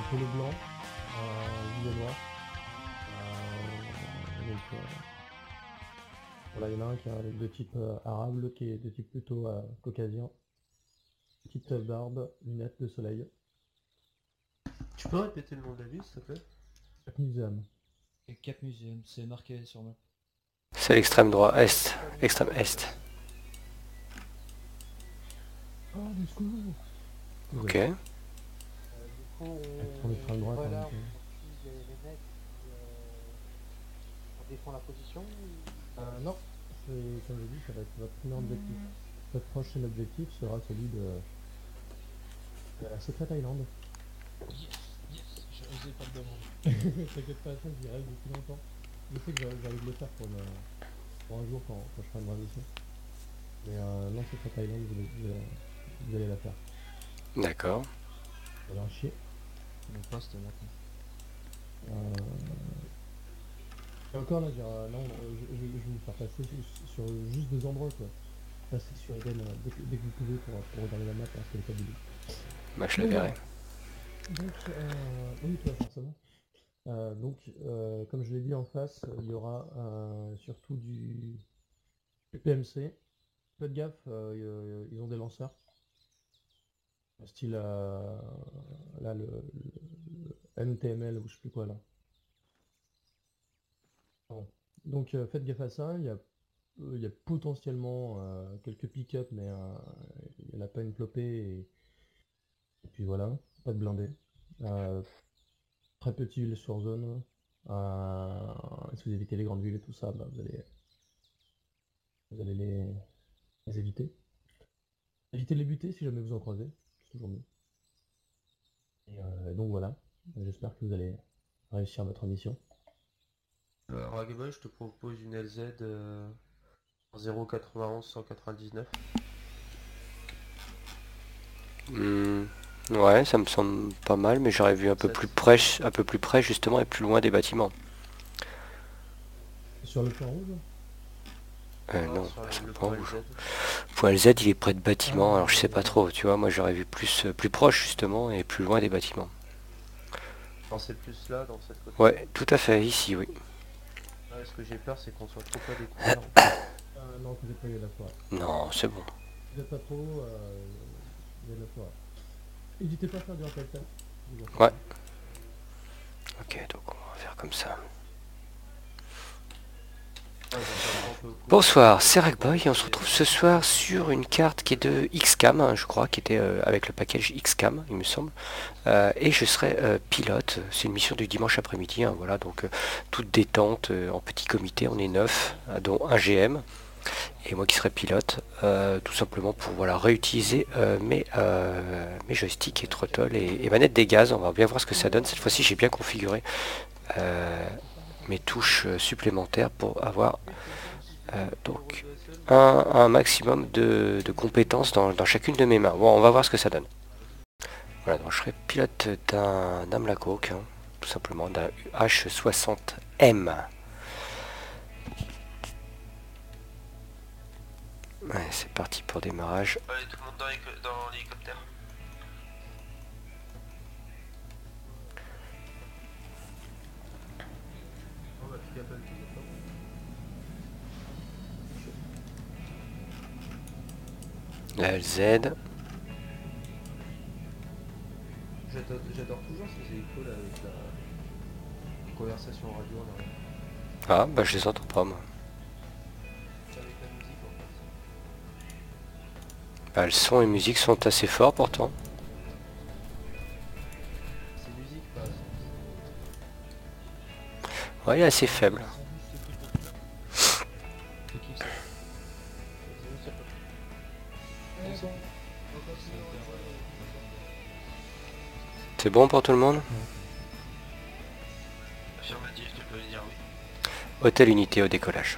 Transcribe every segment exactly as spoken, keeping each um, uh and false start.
polo blanc, un gilet noir. Euh, donc, euh, voilà, il y en a un qui est de type euh, arabe, l'autre qui est de type plutôt euh, caucasien. Petite barbe, lunettes de soleil. Tu peux répéter le nom de la ville, s'il te plaît? Cap Museum. Et Cap Museum, c'est marqué sur map. C'est l'extrême droit, est, extrême est. Oh, du secours. Ok. Désolé. Euh, du coup, On est extrême on droite. va Hein, là, donc, on euh. poursuit les, les mecs, et, euh, on défend la position. ou- Euh, non, c'est comme je dis, ça va être votre premier objectif. Votre prochain objectif sera celui de, de la Secret Island. Yes, yes, j'ai osé pas le demander. T'inquiète pas, ça j'y rêve depuis longtemps. Je sais que j'arrive de le faire pour, une, pour un jour quand, quand je ferai une vraie mission. Mais euh, non, Secret Island, vous, allez- vous allez, vous allez la faire. D'accord. Ça va chier. C'est mon poste maintenant. Euh... Et encore là, j'ai, euh, là on- euh, je, je- je vais vous faire passer sur, sur juste deux endroits quoi. Passez sur Eden euh, dès, que, dès que vous pouvez pour, pour regarder la map parce qu'elle est fabuleux. Bah, je la Donc, verrai. Donc, euh, oui, toi forcément. Euh, donc, euh, comme je l'ai dit en face, il y aura euh, surtout du, du P M C. Faites gaffe, euh, ils ont des lanceurs. Style, euh, là, le, le M T M L ou je sais plus quoi là. Bon. Donc, euh, faites gaffe à ça. Il y a, euh, il y a potentiellement euh, quelques pick-up, mais euh, il n'y en a pas une flopée. Et, et puis voilà, pas de blindés. Euh, très petit ville sur zone. Euh, si vous évitez les grandes villes et tout ça, bah, vous allez, vous allez les, les éviter. Évitez de les buter si jamais vous en croisez, c'est toujours mieux. Et euh, donc voilà, j'espère que vous allez réussir votre mission. Euh, Ragboy, je te propose une L Z euh, zéro quatre-vingt-onze cent quatre-vingt-dix-neuf. Hmm, ouais, ça me semble pas mal, mais j'aurais vu un peu sept. plus près, un peu plus près justement et plus loin des bâtiments. Sur le point rouge. Euh, Ah, non, sur pas le, sur le le point point rouge. L Z. Point L Z, il est près de bâtiments, Ah, alors je sais pas ouais. trop, tu vois, moi j'aurais vu plus, euh, plus proche justement et plus loin des bâtiments. Non, c'est plus là, dans cette côte. Ouais, tout à fait, ici, oui. Ouais, ce que j'ai peur, c'est qu'on soit trop près des couverts. En fait. Euh, non, vous êtes pas, il y a de la forêt. Non, c'est bon. Vous êtes pas trop, euh, il y a de la forêt. N'hésitez pas à faire du rappel test. Ouais. Ok, donc on va faire comme ça. Ouais, donc, un peu court. Bonsoir, c'est Ragboy et on se retrouve ce soir sur une carte qui est de X-Cam, hein, je crois, qui était euh, avec le package X-Cam, il me semble. Euh, et je serai euh, pilote, c'est une mission du dimanche après-midi, hein, voilà, donc euh, toute détente, euh, en petit comité, on est neuf, euh, dont un G M. Et moi qui serai pilote, euh, tout simplement pour voilà, réutiliser euh, mes, euh, mes joysticks et throttles et, et manettes des gaz. On va bien voir ce que ça donne. Cette fois-ci, j'ai bien configuré euh, mes touches euh, supplémentaires pour avoir euh, donc un, un maximum de, de compétences dans, dans chacune de mes mains. Bon, on va voir ce que ça donne. Voilà, donc je serai pilote d'un Amlacoque, hein, tout simplement, d'un H soixante M. Ouais, c'est parti pour démarrage. Allez, tout le monde dans, dans l'hélicoptère. Oh, bah, tu appelles tout le temps. La L Z. J'adore j'adore toujours ces échos là avec la les conversations radio en arrière. Ah, bah je les entends pas, moi. C'est avec la musique en fait. Bah, le son et musique sont assez forts pourtant. C'est musique pas son. Ouais, il est assez faible. C'est qui ça? C'est bon pour tout le monde? Affirmatif, tu peux dire oui. Hôtel unité au décollage.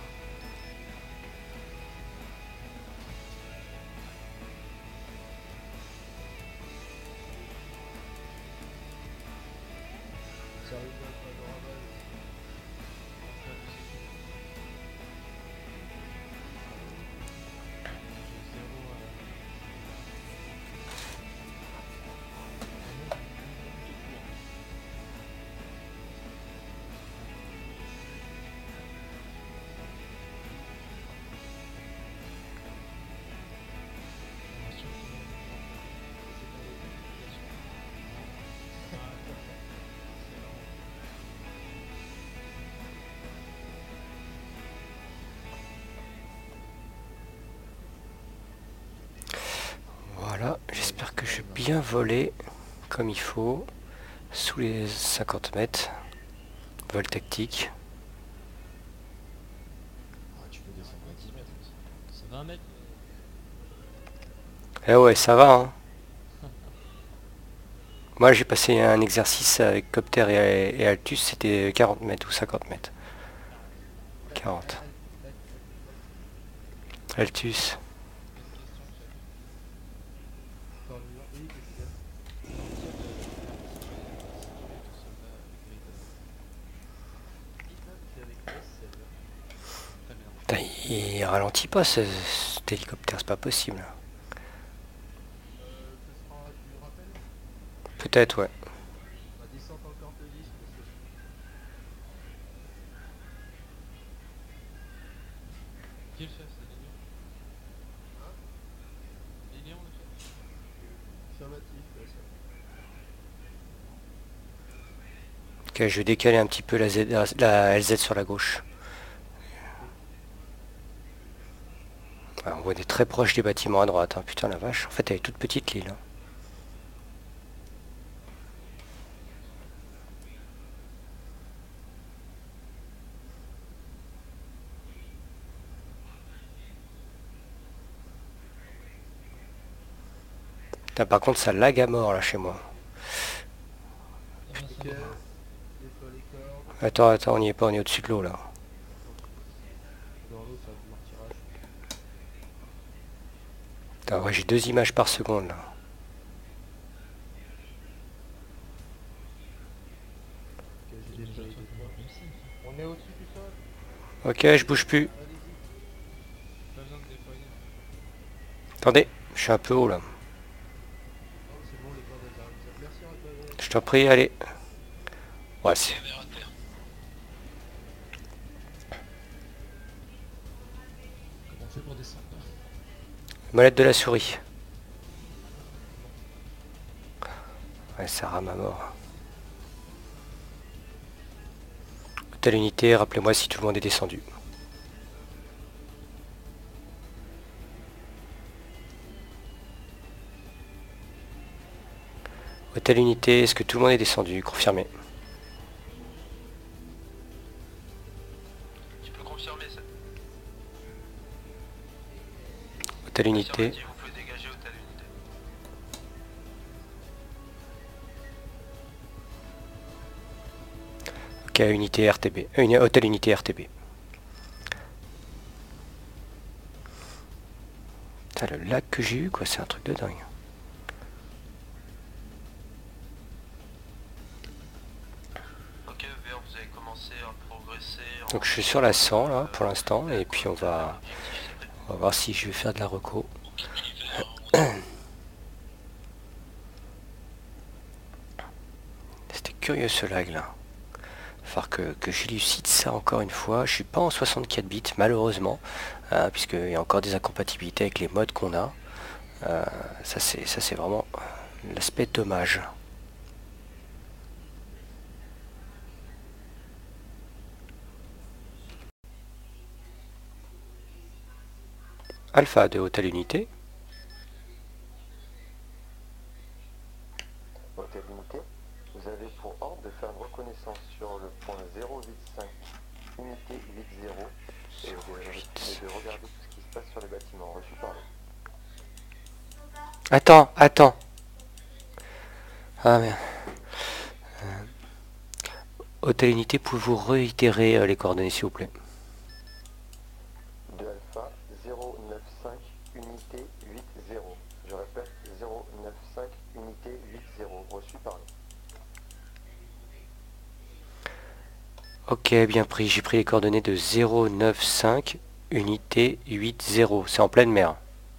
Ça arrive pas adorable. bien voler comme il faut, sous les cinquante mètres. Vol tactique. Ah, tu peux descendre à dix mètres aussi. C'est vingt mètres. Eh ouais, ça va, hein. Moi j'ai passé un exercice avec Copter et, et Altus, c'était quarante mètres ou cinquante mètres. quarante. Altus. Une question que j'avais. Dans le mur, oui, qu'est-ce qu'il y a? Dans le tir de si tu si tu es ton soldat avec Raiden. Hitman, c'est avec S seize. Très bien. Putain, il ralentit pas ce, cet hélicoptère, c'est pas possible. Euh, ce sera du rappel? Peut-être, ouais. La descente encore de dix, parce que... Qui est le chef? C'est Lilian? Hein? Lilian le chef? Affirmatif, bien sûr. Ok, je vais décaler un petit peu la, Z, la L Z sur la gauche. Ouais, on voit des très proches des bâtiments à droite, hein. Putain la vache. En fait elle est toute petite l'île, hein. Putain, par contre ça lag à mort là chez moi. Eh ben, ça Ok, va. déploie les cordes. Attends, attends, on n'y est pas, on est au-dessus de l'eau là. Dans l'eau, ça va du martirage. Putain, ouais, j'ai deux images par seconde là. Ok, j'ai Déjà, déployé toi, des t'as cordes. même si. On est au-dessus du sol. Ok, je bouge plus. Allez-y. Pas besoin de déployer. hein. Attendez, je suis un peu haut là. Oh, c'est bon, les cordes, elles arrivent. Merci, Raphaël. Je t'en prie, allez. Ouais, c'est... Vers à terre. Comment on fait pour descendre là? Molette de la souris. Ouais, ça rame à mort. Telle unité, rappelez-moi si tout le monde est descendu. Telle unité, est-ce que tout le monde est descendu? Confirmé. Tu peux confirmer ça. Telle unité. Affirmatif, vous pouvez dégager au telle unité. Ok, unité R T B. Euh, une hôtel unité R T B. Putain, le lag que j'ai eu, quoi, c'est un truc de dingue. Ok, Vert, vous avez commencé à progresser. En... Donc je suis sur la cent là pour l'instant et puis on va, Objectif, c'est prêt. on va voir si je vais faire de la reco. Ok, Vert, on est. C'était curieux ce lag là. Falloir que, que j'élucide ça encore une fois. Je suis pas en soixante-quatre bits malheureusement, euh, puisqu'il y a encore des incompatibilités avec les modes qu'on a. Euh, ça c'est ça c'est vraiment l'aspect dommage. Alpha de hôtel unité. Hôtel Unité, vous avez pour ordre de faire une reconnaissance sur le point zéro huit cinq, unité huit zéro, et de, et de regarder tout ce qui se passe sur les bâtiments. Reçu par là. Attends, attends. Ah merde. Euh, hôtel unité, pouvez-vous réitérer euh, les coordonnées s'il vous plaît? De Alpha zéro neuf cinq, unité huit zéro. Je répète, zéro neuf cinq, unité huit zéro. Reçu par là. Ok, bien pris. J'ai pris les coordonnées de zéro neuf cinq, unité huit zéro. C'est en pleine mer.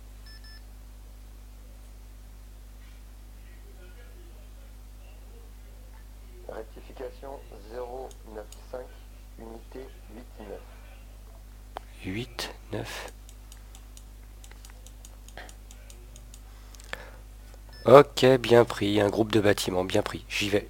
Rectification zéro neuf cinq, unité huit neuf. huit, neuf. Ok, bien pris. Un groupe de bâtiments, bien pris. J'y vais.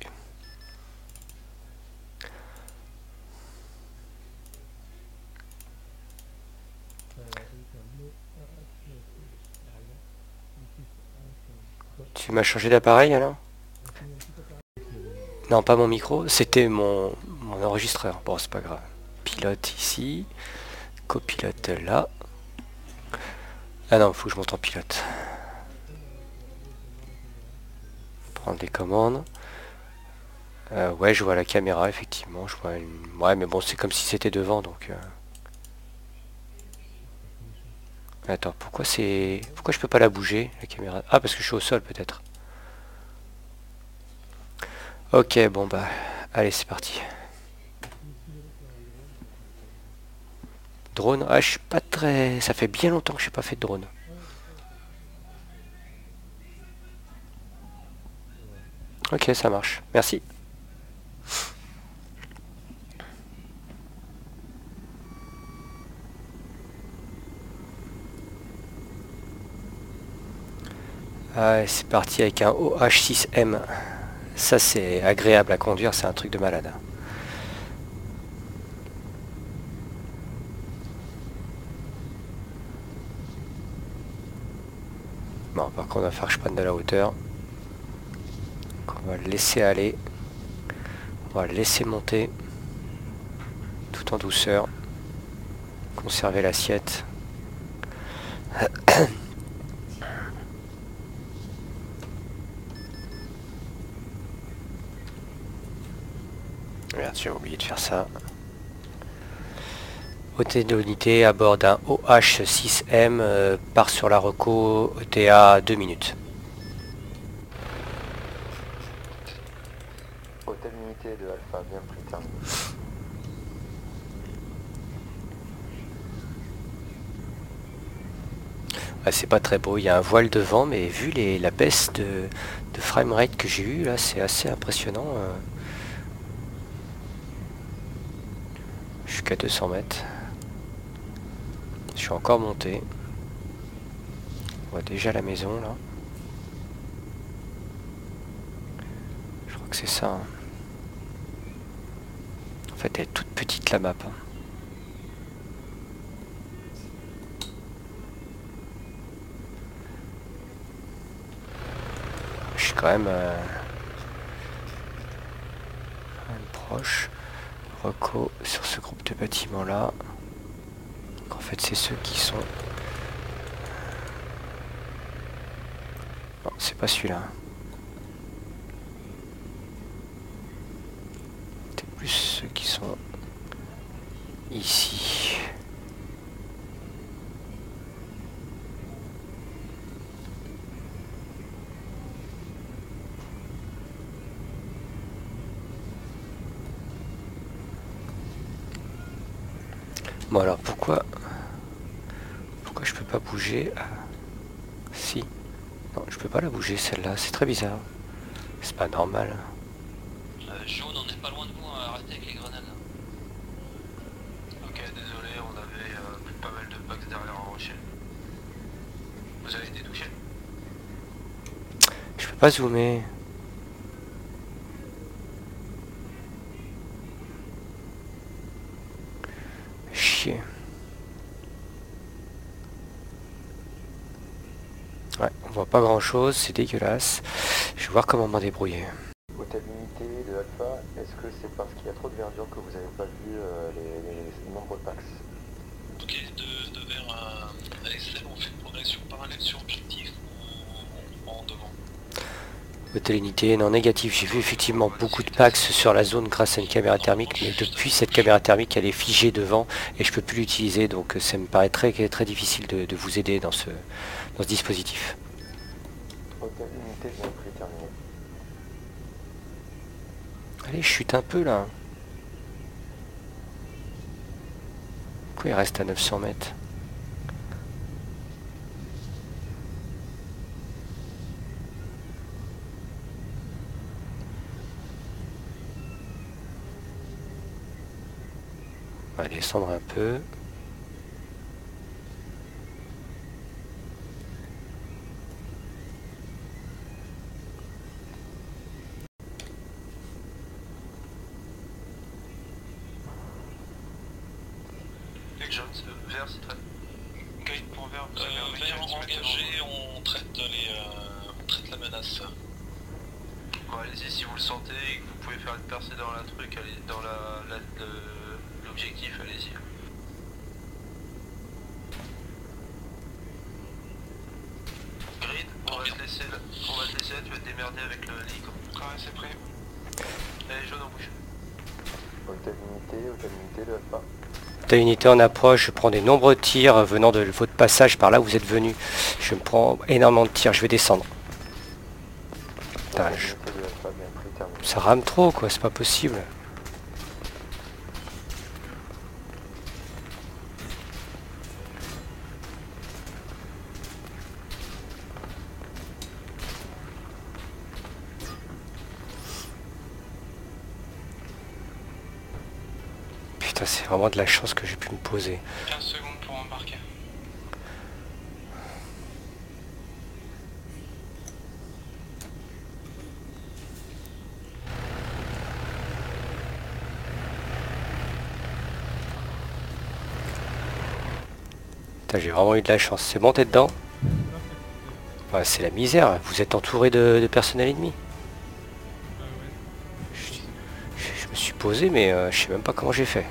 Tu Tu m'as changé d'appareil alors? Non, pas mon micro, c'était mon, mon enregistreur. Bon, c'est pas grave. Pilote ici. Copilote là. Ah non, faut que je monte en pilote. Prendre des commandes. Euh, ouais, je vois la caméra, effectivement. Je vois une... Ouais, mais bon, c'est comme si c'était devant, donc... Euh... Attends, pourquoi c'est... Pourquoi je peux pas la bouger, la caméra? Ah, parce que je suis au sol, peut-être. Ok, bon, bah... Allez, c'est parti. Drone? Ah, je suis pas très... Ça fait bien longtemps que je n'ai pas fait de drone. Ok, ça marche. Merci. Ah, c'est parti avec un O H six M. Ça, c'est agréable à conduire, c'est un truc de malade. Bon, par contre, on va faire que je prenne de la hauteur. Donc, on va le laisser aller. On va le laisser monter. Tout en douceur. Conserver l'assiette. Merde, j'ai oublié de faire ça. Hôtel de l'unité à bord d'un O H six M euh, part sur la reco E T A deux minutes. Hôtel unité de Alpha, bien pris, terminé. Ah, c'est pas très beau, il y a un voile devant, mais vu les, la baisse de, de framerate que j'ai eu là, c'est assez impressionnant. Euh. Je suis qu'à deux cents mètres. Je suis encore monté. On voit déjà la maison là. Je crois que c'est ça. Hein. En fait, elle est toute petite la map. Hein. Je suis quand même, euh, quand même proche. Reco sur ce groupe de bâtiments là. Donc en fait, c'est ceux qui sont. Non, c'est pas celui-là. C'est plus ceux qui sont ici. Bon alors pourquoi pourquoi je peux pas bouger? Ah, si. Non, je peux pas la bouger celle-là, c'est très bizarre. C'est pas normal. Euh, jaune, on n'est pas loin de vous, hein, arrêtez avec les grenades. Ok, désolé, on avait euh, pas mal de bugs derrière en rocher. Vous avez été touché? Je peux pas zoomer. Chier. Ouais, on voit pas grand chose, c'est dégueulasse. Je vais voir comment m'en débrouiller. Hôtel unité de Alpha, est-ce que c'est parce qu'il y a trop de verdure que vous n'avez pas vu euh, les, les nombreux packs? Ok, de, de vers à, à l'extrême, on fait une progression parallèle sur objectif ou en devant? Hôtel unité, non négatif, j'ai vu effectivement beaucoup de packs sur la zone grâce à une caméra thermique, mais depuis cette caméra thermique elle est figée devant et je peux plus l'utiliser, donc ça me paraît très, très difficile de, de vous aider dans ce, dans ce dispositif. Hôtel unité bien pris, terminé. Allez, je chute un peu là. Pourquoi il reste à neuf cents mètres? On va descendre un peu. Jaune, vert, c'est très. Ok, pour vert, vous avez un mec engagé, on traite les, euh, on traite la menace. Bon, allez-y si vous le sentez et que vous pouvez faire une percée dans la truc, allez, dans la, la- le- l'objectif, allez-y. Grid, on va, te laisser, là- on va te laisser là, tu vas te démerder avec le l'hélico. Ouais, c'est prêt. Allez, jaune en bouche. Hôtel unité, hôtel unité de Alpha. Telle unité en approche, je prends des nombreux tirs venant de votre passage par là où vous êtes venu. Je me prends énormément de tirs, je vais descendre. Putain, Hôtel je- unité de Alpha, bien pris, terminé. Ça rame trop quoi, c'est pas possible. Putain, c'est vraiment de la chance que j'ai pu me poser. quinze secondes pour embarquer. Putain, j'ai vraiment eu de la chance. C'est bon, t'es dedans? Ouais, c'est la misère, vous êtes entouré de, de personnel ennemi. Je, je- je me suis posé, mais euh, je sais même pas comment j'ai fait.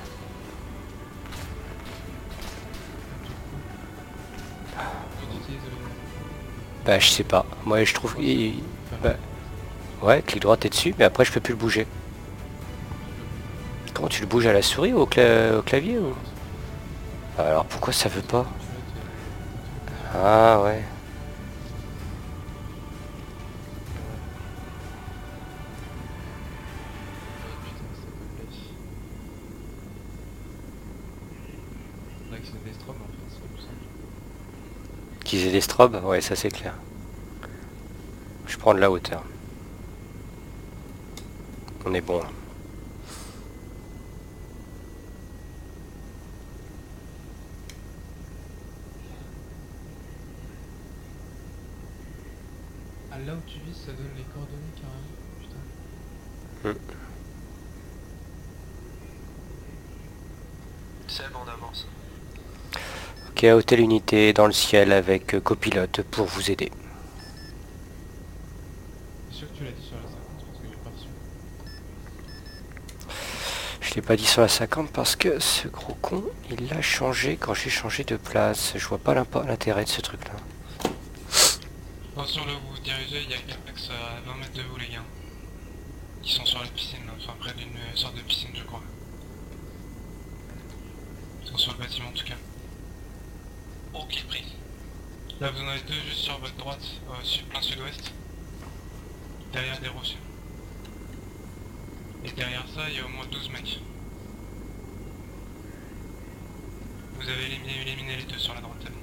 On utilise le... Bah, je sais pas. Moi, je trouve... il- bah, ouais, clic droit, t'es dessus, mais après, je peux plus le bouger. Comment tu le bouges à la souris ou au, cla- au clavier ou... Alors, pourquoi ça veut pas? Ah, ouais. Faudrait que c'est des strobes en fait, c'est plus simple. Qu'ils aient des strobes, ouais, ça c'est clair. Je prends de la hauteur. On est bon là. Ah, là où tu vises, ça donne les coordonnées carrément. Putain. Seb, on avance. Ok, hôtel unité dans le ciel avec euh, copilote pour vous aider. C'est sûr que tu l'as dit sur la cinquante parce que j'ai pas reçu. Je l'ai pas dit sur la cinquante parce que ce gros con, il l'a changé quand j'ai changé de place. Je vois pas l'impo- l'intérêt de ce truc là. Attention là où vous vous dirigez, il y a quelques à vingt mètres de vous les gars. Ils sont sur la piscine, enfin près d'une sorte de piscine je crois. Ils sont sur le bâtiment en tout cas. Ok pris. Là vous en avez deux juste sur votre droite, au sud, plein sud-ouest. Derrière des rochers. Et derrière ça il y a au moins douze mecs. Vous avez éliminé, éliminé les deux sur la droite. c'est bon.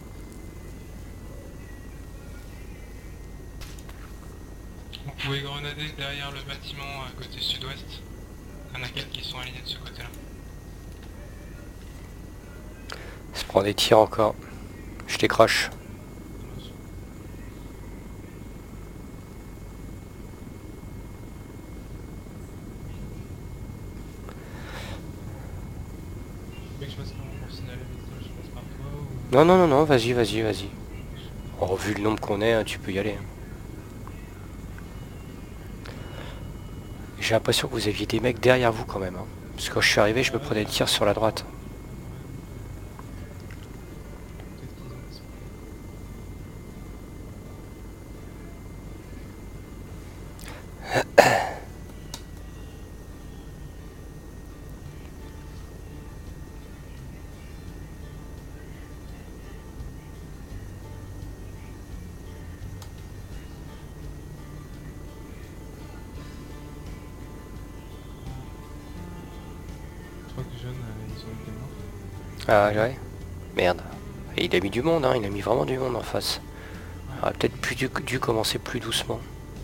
Vous pouvez grenader derrière le bâtiment à côté sud-ouest. Il y en a quatre qui sont alignés de ce côté-là. Je prends des tirs encore. Je décroche. Tu veux que je fasse comment pour signaler les messages? Je passe par toi ou... Non, non, non, non, vas-y, vas-y, vas-y. Oh, vu le nombre qu'on est, hein, tu peux y aller. hein. J'ai l'impression que vous aviez des mecs derrière vous quand même. hein. Parce que quand je suis arrivé, je me prenais des tirs sur la droite. Peut-être qu'ils ont disparu. Je crois que Jeune, euh, ils ont été morts. Ah ouais. Merde. Et il a mis du monde, hein, il a mis vraiment du monde en face. Il aurait peut-être plus dû, dû commencer plus doucement.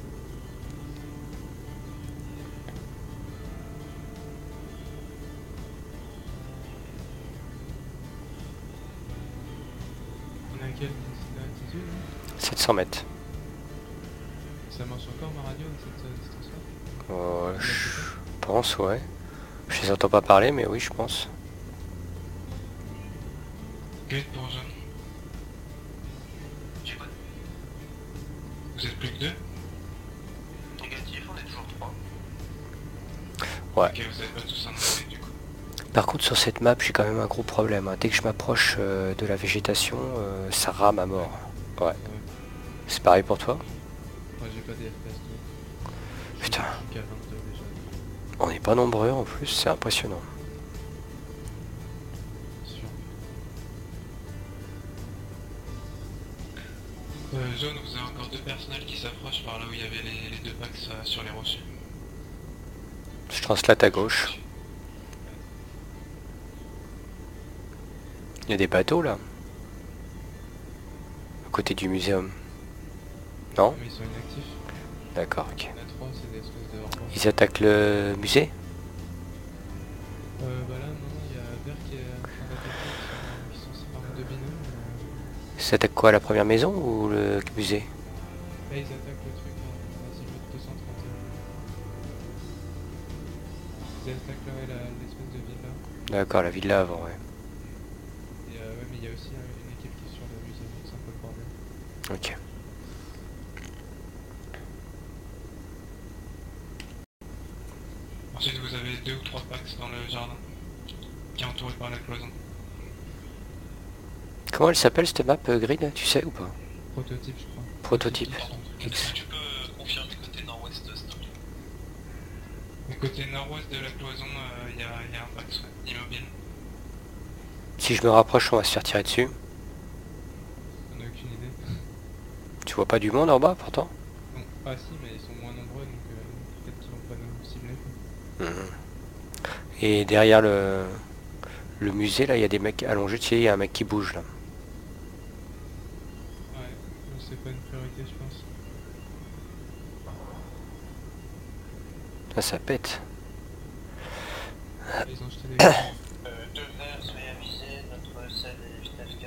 On est à quelle altitude là? sept cents mètres. Ça marche encore ma radio à cette euh, distance-là? Euh, je pense, ouais. Je les entends pas parler, mais oui, je pense. Grid pour Jeune. J'écoute. Vous êtes plus que deux? Négatif, on est toujours trois. Ouais. Ok, vous avez pas tous un nombre du coup. Par contre sur cette map j'ai quand même un gros problème, hein. Dès que je m'approche euh, de la végétation, euh, ça rame à mort. Ouais. Ouais. C'est pareil pour toi? Moi j'ai pas des F P S deux. Putain. Je suis qu'à vingt-deux déjà. On n'est pas nombreux en plus, c'est impressionnant. Sûr. Euh, Jaune, vous avez encore deux personnels qui s'approchent par là où il y avait les, les deux packs euh, sur les rochers. Je translate à gauche. Il y a des bateaux là. À côté du muséum. Non? Mais ils sont inactifs. D'accord, ok. Il y en a trois, c'est des espèces de hors-bord. Ils attaquent le musée? Euh, bah là, non, il y a Vert qui est en train d'attaquer, ils sont, ils sont séparés de binômes. Euh... Ils attaquent quoi, la première maison ou le musée? Là, ils attaquent le truc en azimut deux cent trente et un. Ils attaquent là, ouais, la- l'espèce de ville là. D'accord, la villa avant, ouais. Et euh, ouais, mais il y a aussi euh, une équipe qui est sur le musée, donc c'est un peu le bordel. Ok. Ensuite, vous avez deux ou trois packs dans le jardin, qui est entouré par la cloison. Comment elle s'appelle cette map, euh, Grid, tu sais ou pas? Prototype, je crois. Prototype. Est-ce que tu peux euh, confirmer côté nord-ouest, s'il te plaît? Du côté nord-ouest de la cloison, il euh, y, y a un pack ouais, immobile. Si je me rapproche, on va se faire tirer dessus. On a aucune idée. Tu vois pas du monde en bas pourtant? Non, ah si, mais ils sont moins nombreux, donc euh, peut-être qu'ils vont pas nous cibler. quoi. Mhm. Et derrière le, le musée, là, il y a des mecs allongés. Tu sais, il y a un mec qui bouge là. Ouais, mais c'est pas une priorité, je pense. Là, ça pète. Ah, ils ont jeté des grenades. Euh, deux verts, soyez avisés, notre cell est vitesse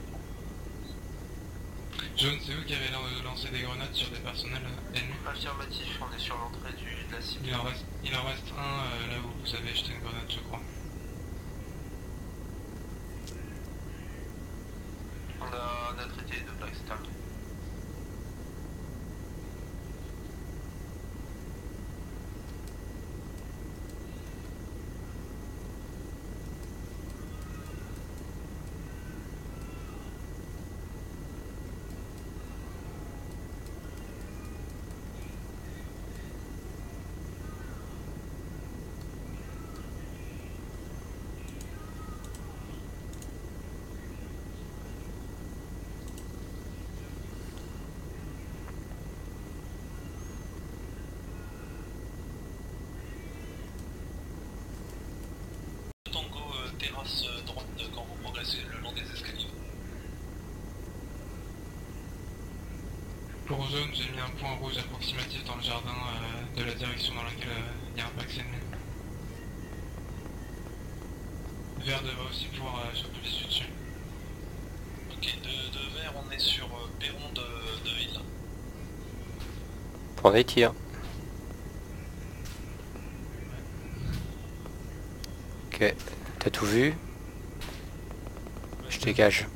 Jaune, c'est vous qui avez lan- lancé des grenades sur des personnels euh, ennemis? affirmatif, on est sur l'entrée du- de la cible. Il en reste, il en reste un euh, là où vous avez jeté une grenade, je crois. On a, on a traité les deux plaques, c'est terminé. Tango, euh, terrasse euh, droite euh, quand vous progressez le long des escaliers. Pour Jaune, j'ai mis un point rouge approximatif dans le jardin euh, de la direction dans laquelle euh, il y a un pack ennemi. Vert devrait aussi pouvoir euh, choper les yeux dessus. Ok, de, de vert, on est sur euh, perron de, de ville. Prends des tirs. Ok, t'as tout vu? Je dégage.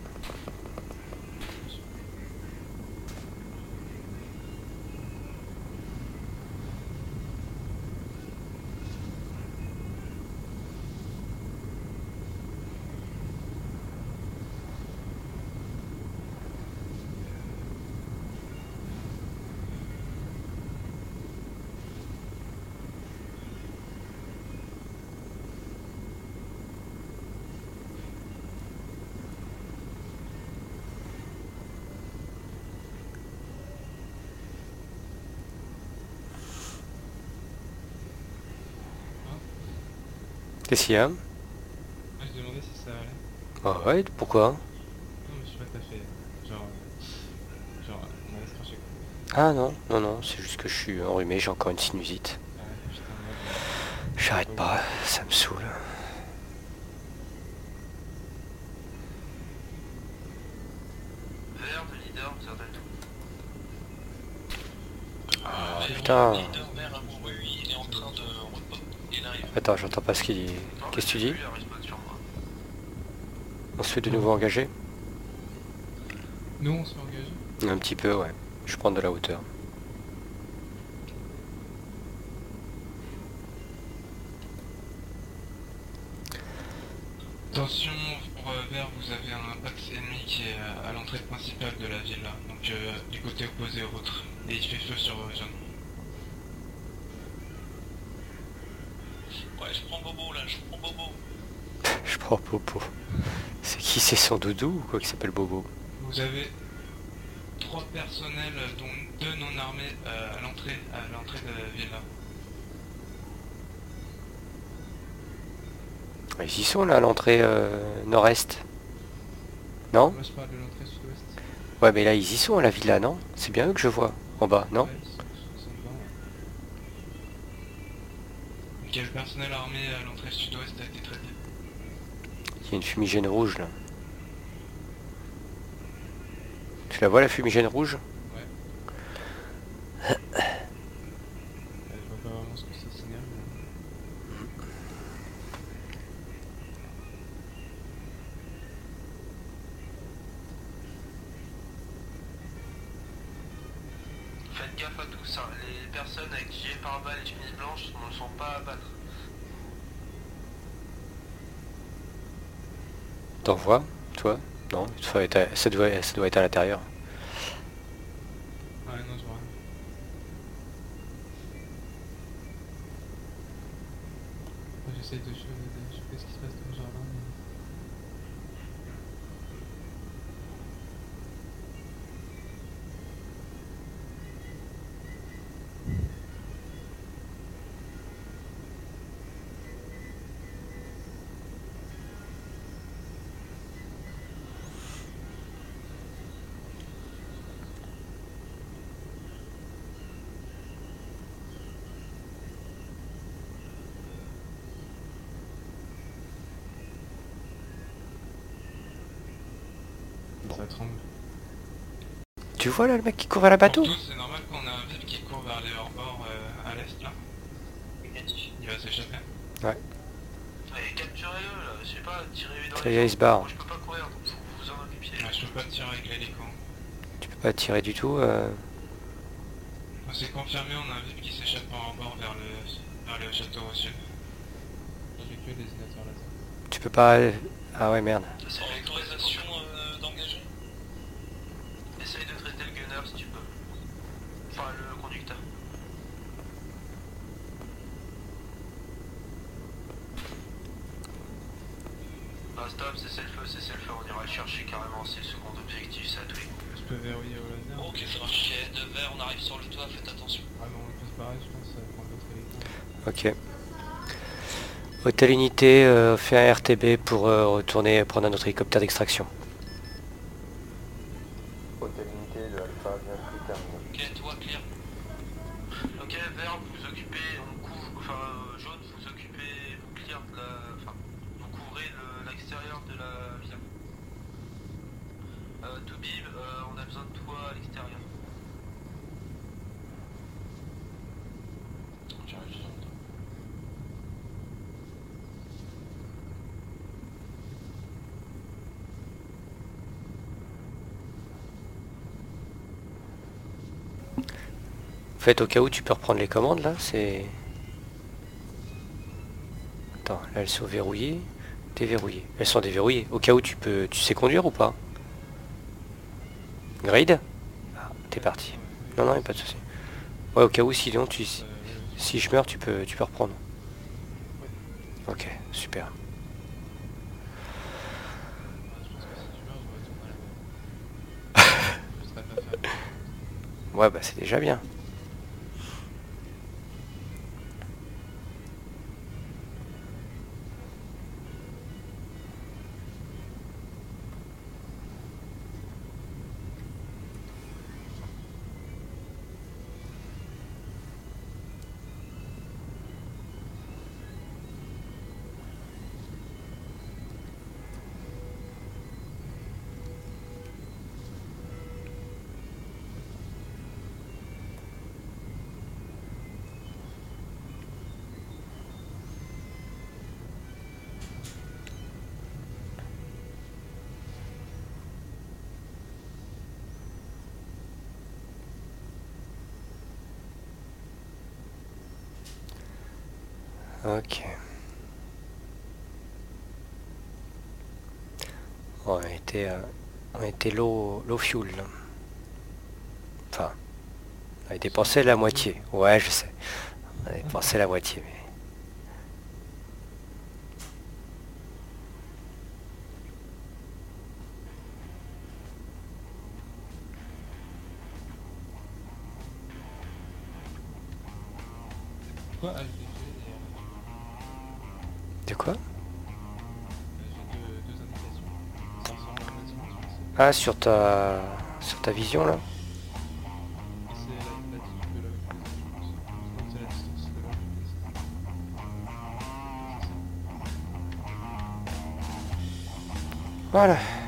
Qu'est-ce qu'il y a? Ah, je demandais si ça allait. Ah ouais, pourquoi? Non, mais je suis pas tout à fait. Genre. euh, Genre, euh, on laisse cracher quoi. Ah non, non, non, c'est juste que je suis enrhumé, j'ai encore une sinusite. Ah ouais, j'étais en mode. euh, J'arrête pas, ça me saoule. Vert de leader, vous entendez tout. Ah, Euh, putain. Leader vert amoureux, il est en train de repop. Il arrive. Attends, j'entends pas ce qu'il dit. Non, Qu'est-ce que tu mais dis? lui, il respawn sur moi. On se fait de nouveau engager? Nous, on se fait engager. Un petit peu, ouais. Je prends de la hauteur. Attention, pour euh, vert, vous avez un axe ennemi qui est euh, à l'entrée principale de la ville là, donc euh, du côté opposé au vôtre. Et il fait feu sur euh, jaune. Ouais, je prends Bobo là, je prends Bobo. Je prends Bobo. C'est qui? C'est son doudou ou quoi qui s'appelle Bobo? Vous avez trois personnels, dont deux non armés, euh, à l'entrée à l'entrée de la ville là. Ils y sont là à l'entrée euh, nord-est. Non? Moi je parle de l'entrée sud-ouest. Ouais mais là ils y sont à la villa, non? C'est bien eux que je vois. En bas, non? Ouais, ils sont, ils sont dedans, ouais. Donc il y a le personnel armé à l'entrée sud-ouest a été traité. Il y a une fumigène rouge là. Tu la vois la fumigène rouge? Ouais. Euh, je vois pas vraiment ce que ça signale, mais... Faites gaffe à tout ça. Les personnes avec gilet pare-balles et chemise blanche ne sont pas à abattre. T'en vois? Toi? Non, ça doit être à, ça doit, ça doit être à l'intérieur. Ouais, non, je vois rien. Moi, j'essaye de choper, de choper ce qui se passe dans le jardin, mais... Ça tremble. Tu vois là le mec qui court vers la bateau? Pour tous, c'est normal qu'on a un V I P qui court vers les hors-bords euh, à l'est là. Il va s'échapper. Et capturez-le là, je sais pas, tirez-le dans Ça y les est, il jambes. se barre. Moi je peux pas courir, donc faut que vous en occupiez. Ouais, je peux pas tirer avec l'hélico. Tu peux pas tirer du tout euh... On s'est confirmé, on a un V I P qui s'échappe en hors-bord vers le, vers le château au sud. J'ai que le désignateur laser. Tu peux pas... Ah ouais merde. C'est Autorisation euh, d'engager. Essaye de traiter le gunner si tu peux. Enfin le conducteur. Bah stop, cessez le feu, cessez le feu, on ira le chercher carrément, c'est le second objectif, ça a tout. Je peux verrouiller au laser. Ok, ça marche. De vert, on arrive sur le toit, faites attention. Ah non, on peut se barrer, je pense, ça va prendre d'autres hélicos. Ok. Hôtel unité, euh, fait un R T B pour euh, retourner prendre un autre hélicoptère d'extraction. Hôtel unité, le alpha vient de terminer. Ok, toi, clear. Ok, vert, vous vous occupez, on couvre, enfin euh, jaune, vous occupez, vous clear de la, enfin, vous couvrez le- l'extérieur de la villa. Euh, Toubib, euh, on a besoin de toi à l'extérieur. J'arrive sur le toit. En fait, au cas où tu peux reprendre les commandes là, c'est... Attends, là elles sont verrouillées. Déverrouillées. Elles sont déverrouillées. Au cas où tu peux... Tu sais conduire ou pas? Grid? Ah, t'es parti. Non, non, y'a pas de souci. Ouais, au cas où, sinon, tu... Euh, ouais, si je meurs, tu peux, tu peux reprendre. Ok, super. ouais, je pense que si tu meurs, je retourne à la mer. Je serais pas faire. Ouais, bah c'est déjà bien. Ok. Bon, on était, euh, on était low, low fuel. Là. Enfin, on a dépensé la moitié. Ouais, je sais. On a dépensé la moitié, mais... Quoi H D G et De quoi? j'ai deux, deux indications. Ça ressemble à un bâtiment, tu vois, c'est- Ah, sur ta, sur ta vision là? c'est la latitude de là où je faisais, je pense. Sinon c'est la distance de là où je faisais. C'est ça. Voilà.